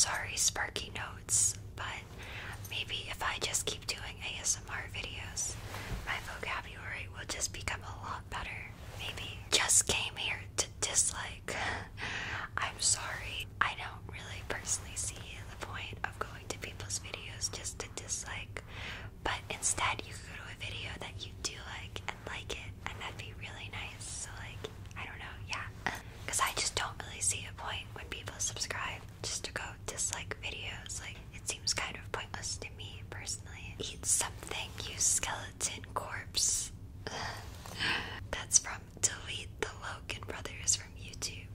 sorry, Sparky Notes, but maybe if I just keep doing ASMR videos, my vocabulary will just become a lot better. Maybe. Just came here to dislike. I'm sorry. I don't really personally see the point of going to people's videos just to dislike, but instead you go to a video that you do like it, and that'd be really nice. So like, I don't know, yeah. Because I just don't really see a point when people subscribe just to go dislike videos. Like, it seems kind of pointless to me personally. Eat something, you skeleton corpse. That's from Delete the Logan Brothers from YouTube.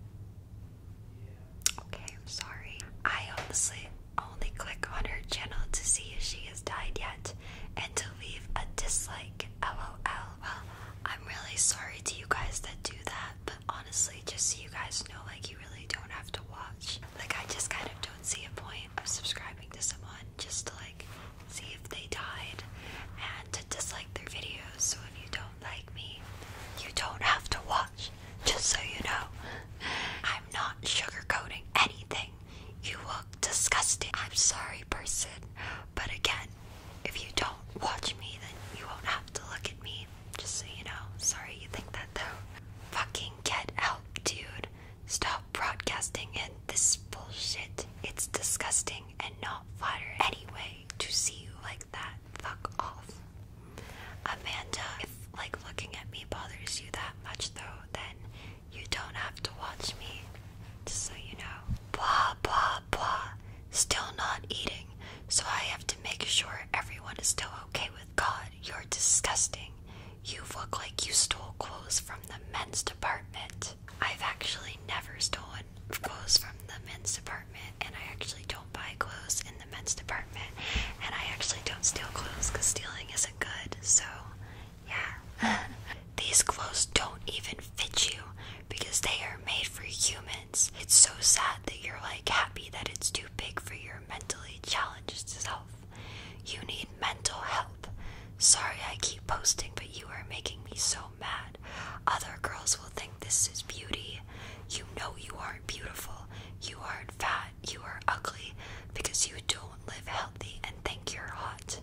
Okay, I'm sorry. I honestly only click on her channel to see if she has died yet and to leave a dislike. LOL. Well, I'm really sorry to you guys that do that, but honestly, just so you guys know, like, you really don't have to watch. Like, I just kind of don't see a point of subscribing to someone just to like see if they died and to dislike their videos. So if you don't like me, you don't have to watch, just so you know. I'm not sugarcoating anything. You look disgusting. I'm sorry, person, but again, if you don't watch me, then you won't have to look at me, just so you know. Sorry you think that though. Fucking get out, dude. Stop broadcasting in this bullshit. It's disgusting and not flattering anyway to see you like that. Fuck off. Amanda, if like looking at me bothers you that much though, then you don't have to watch me, just so you know. Blah blah blah. Still not eating, so I have to make sure everyone is still okay with God. You're disgusting. You look like you stole clothes from the men's department. I've actually never stolen clothes from the men's department, and I actually don't buy clothes in the men's department, and I actually don't steal clothes because stealing isn't good, so yeah. These clothes don't even fit you because they are made for humans. It's so sad that you're like happy that it's too big for your mentally challenged self. You need mental help. Sorry I keep posting, but you are making me so mad. Other girls will think this is beauty. You know you aren't beautiful. You aren't fat. You are ugly because you don't live healthy and think you're hot.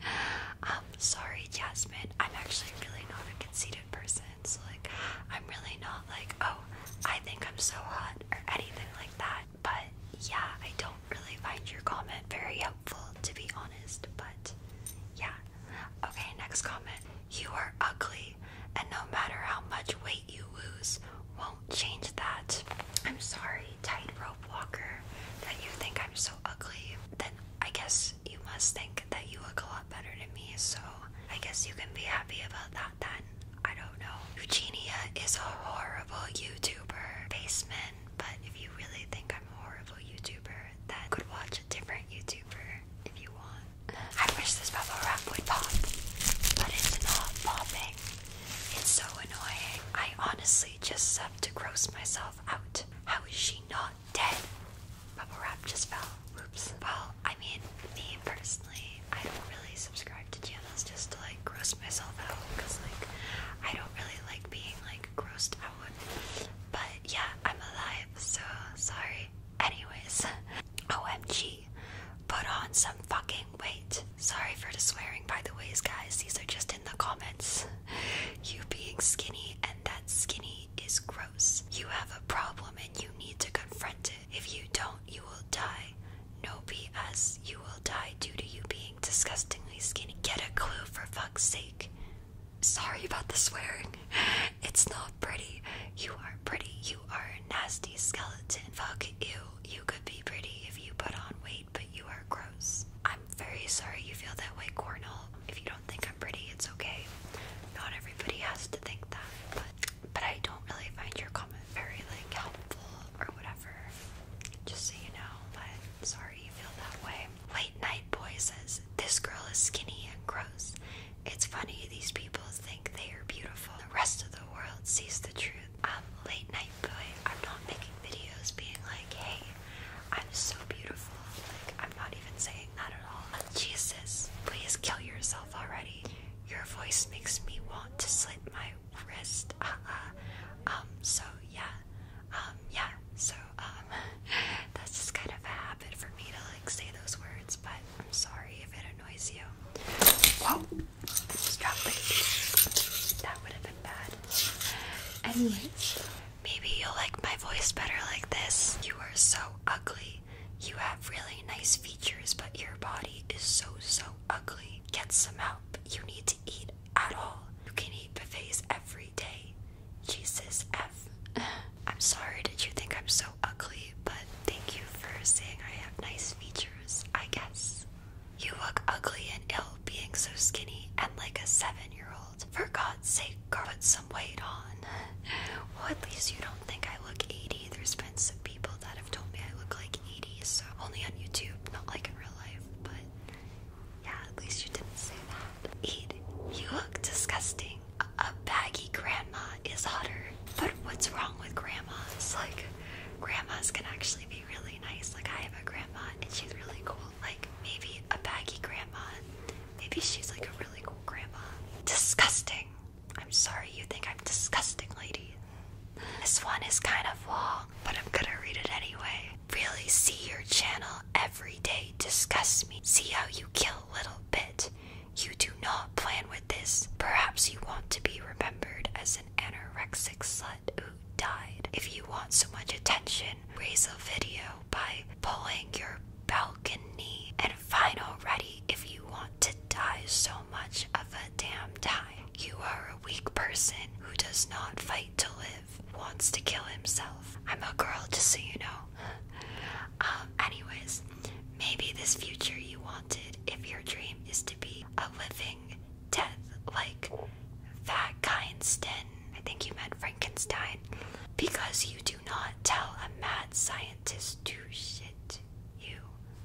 Sorry, Jasmine. I'm actually really not a conceited person. So like, I'm really not like, oh, I think I'm so hot or anything like that. But yeah, I don't really find your comment very helpful, to be honest. But yeah. Okay, next comment. You are ugly, and no matter how much weight you lose, won't change that. I'm sorry, tightrope walker, that you think I'm so ugly. Then I guess you must think that you look a lot better than me, so I guess you can be happy about that then. I don't know. Eugenia is a horrible YouTuber. Basement, but if you really think I'm a horrible YouTuber, then you could watch a different YouTuber if you want. I wish this bubble wrap would pop, but it's not popping. It's so annoying. I honestly just have to gross myself out. How is she not dead? Bubble wrap just fell. Oops. Well, I mean, me personally, I don't really subscribe to channels just to like gross myself out, because like, I don't really like being like grossed out. But yeah, I'm alive, so sorry. Anyways, OMG, put on some fucking weight. Sorry for the swearing, by the ways, guys. These are just in the comments. You being skinny and that skinny is gross. You have a problem and you need to confront it. If you don't, you will die. No BS. You will die due to you being disgustingly skinny. Get a clue, for fuck's sake. Sorry about the swearing. It's not pretty. You aren't pretty. You are a nasty skeleton. Fuck you. You could be pretty if you put on weight, but you are gross. I'm very sorry you feel that way, Cornell. If you don't think I'm pretty, it's okay. Not everybody has to think that, but I don't really find your comment very like helpful or whatever. Just so you know, but sorry you feel that way. Late Night Boy says, this girl is skinny and gross. It's funny these people think they are beautiful. The rest of the world sees the truth. Late Night Boy, I'm not making videos being like, hey, I'm so beautiful. Like, I'm not even saying that at all. Jesus, please kill yourself already. Your voice makes me want to slit my wrist. So yeah. That's just kind of a habit Anyways, maybe you'll like my voice better like this. You are so ugly. You have really nice features, but your body is so ugly. Get some help. You need to eat at all. You can eat buffets every day. Jesus F. I'm sorry, did you think I'm so ugly? But thank you for saying I have nice features, I guess. You look ugly and ill being so skinny and like a 7-year-old. For God's sake, girl, put some weight on. Well, at least you don't think I look 80. There's been some people that have told me I look like 80, so only on YouTube, not like in real life. But yeah, at least you didn't say that. Eat. You look disgusting. A baggy grandma is hotter. But what's wrong with grandmas? Like, grandmas can actually be really nice. Like, I have a grandma and she's really cool. Like, maybe a baggy grandma. Maybe she's like a really cool grandma. Disgusting. I'm sorry you think I'm disgusting, lady. This one is kind of long, but I'm gonna read it anyway. Really see your channel every day disgusts me. See how you kill a little bit. You do not plan with this. Perhaps you want to be remembered as an anorexic slut who died. If you want so much attention, raise a video by pulling your balcony. And fine already if you want to die so much of a damn time. You are a weak person who does not fight to live, wants to kill himself. I'm a girl, just so you know. Anyways, maybe this future you wanted if your dream is to be a living death like Frankenstein. I think you meant Frankenstein. Because you do not tell a mad scientist to shit you.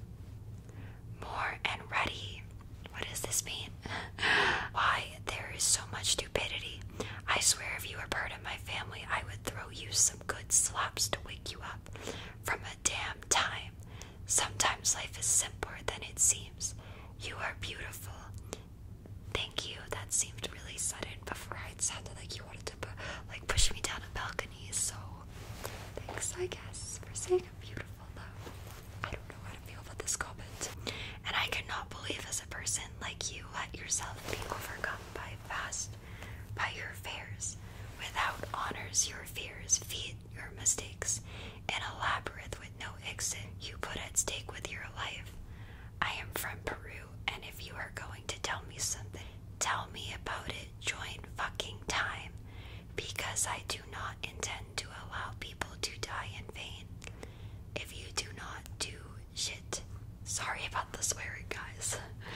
More and ready. What does this mean? Why there is so much stupidity. I swear if you were part of my family, I would throw you some good slaps to wake you up from a damn time. Sometimes life is simpler than it seems. You are beautiful. Thank you. That seemed really sudden. Before it sounded like you wanted to push me down a balcony. So thanks, I guess, for saying I'm beautiful, though. I don't know how to feel about this comment. And I cannot believe as a person like you let yourself be overcome by your fears. Without honors your fears, feed your mistakes. In a labyrinth with no exit, you put at stake with your life. I am from Peru, and if you are going to tell me something, tell me about it. Join fucking time. Because I do not intend to allow people to die in vain. If you do not do shit. Sorry about the swearing, guys.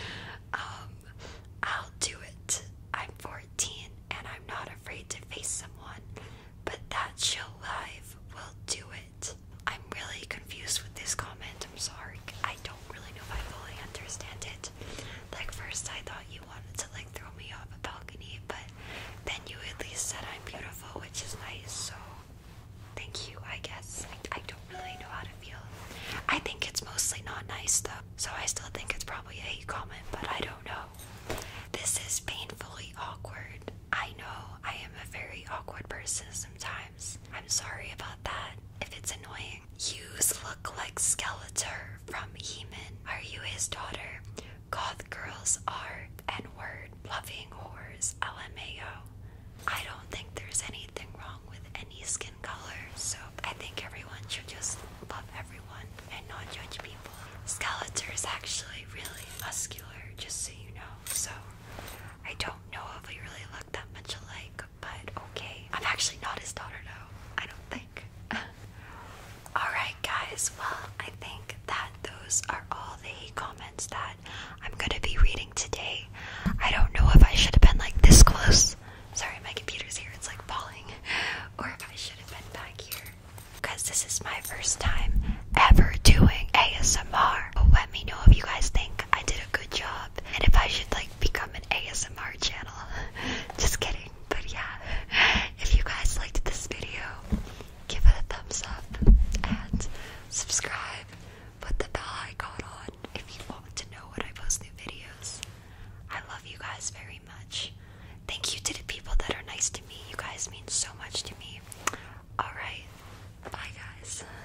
I'll do it. I'm 14 and I'm not afraid to face someone, but that chill life will do it. I'm really confused with this comment. I'm sorry. I don't really know if I fully understand it. Like, first I thought you wanted to throw me off a balcony, but then you at least said I'm beautiful, which is nice, so thank you, I guess. I don't really know how to feel. I think it's mostly not nice though, so I still think it's probably a hate comment, but I don't know. This is painfully awkward. I know I am a very awkward person sometimes. I'm sorry about that if it's annoying. Yous look like Skeletor from He-Man. Are you his daughter? Goth girls are N-word loving whores, LMAO. I don't think there's anything wrong with any skin color, so I think everyone should just love everyone and not judge people. Skeletor is actually really muscular, just so you know, so I don't know if we really look that much alike, but okay. I'm actually not his daughter though, I don't think. Alright guys, well, I think that those are all the hate comments that I'm gonna be reading today. I don't know if I should have been this close. Sorry, my computer's here, it's falling. Or if I should have been back here. Because this is my first time ever doing ASMR. But let me know if you guys think I did a good job. And if I should become an ASMR channel. Just kidding. But yeah, if you guys liked this video, give it a thumbs up. And subscribe. Put the bell icon on if you want to know when I post new videos. I love you guys very much. Thank you to the people that are nice to me. You guys mean so much to me. Alright. Bye guys.